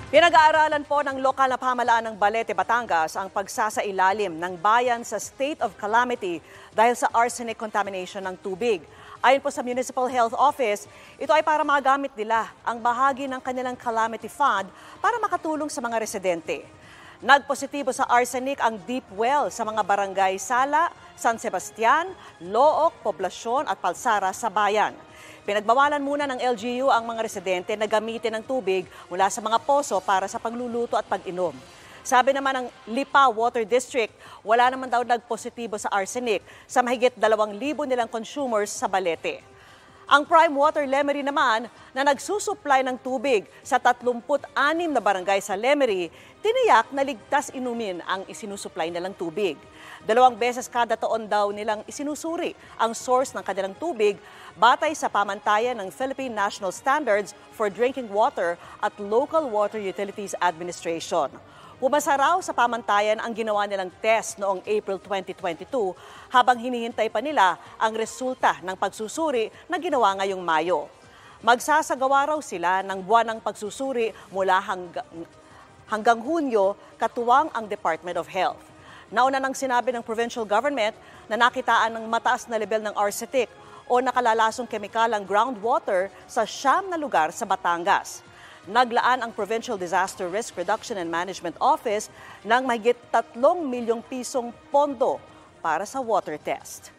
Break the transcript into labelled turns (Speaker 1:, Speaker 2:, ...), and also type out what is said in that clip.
Speaker 1: Pinag-aaralan po ng lokal na pamahalaan ng Balete, Batangas ang pagsasailalim ng bayan sa state of calamity dahil sa arsenic contamination ng tubig. Ayon po sa Municipal Health Office, ito ay para magamit nila ang bahagi ng kanilang calamity fund para makatulong sa mga residente. Nagpositibo sa arsenic ang deep well sa mga barangay Sala, San Sebastian, Looc, Poblasyon at Palsara sa bayan. Pinagbawalan muna ng LGU ang mga residente na gamitin ang tubig mula sa mga poso para sa pagluluto at pag-inom. Sabi naman ng Lipa Water District, wala naman daw nagpositibo sa arsenic sa mahigit 2,000 nilang consumers sa Balete. Ang Prime Water Lemery naman na nagsusupply ng tubig sa 36 na barangay sa Lemery, tiniyak na ligtas inumin ang isinusupply nilang tubig. 2 beses kada taon daw nilang isinusuri ang source ng kanilang tubig batay sa pamantayan ng Philippine National Standards for Drinking Water at Local Water Utilities Administration. Pumasa raw sa pamantayan ang ginawa nilang test noong April 2022 habang hinihintay pa nila ang resulta ng pagsusuri na ginawa ngayong Mayo. Magsasagawa raw sila ng buwan ng pagsusuri mula hanggang Hunyo, katuwang ang Department of Health. Nauna nang sinabi ng provincial government na nakitaan ng mataas na level ng arsenic o nakalalasong kemikal ang groundwater sa 9 na lugar sa Batangas. Naglaan ang Provincial Disaster Risk Reduction and Management Office ng mahigit 3 milyong pisong pondo para sa water test.